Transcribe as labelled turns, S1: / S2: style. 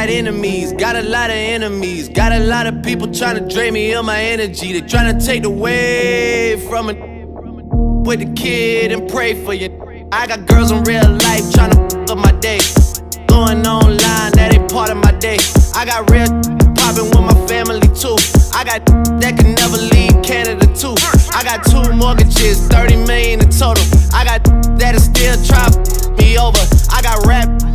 S1: got enemies, got a lot of enemies. Got a lot of people trying to drain me of my energy. They trying to take away from it. With the kid and pray for you. I got girls in real life trying to f up my day. Going online, that ain't part of my day. I got real popping with my family too. I got that can never leave Canada too. I got 2 mortgages, 30 million in total. I got that is still trying to f me over. I got rap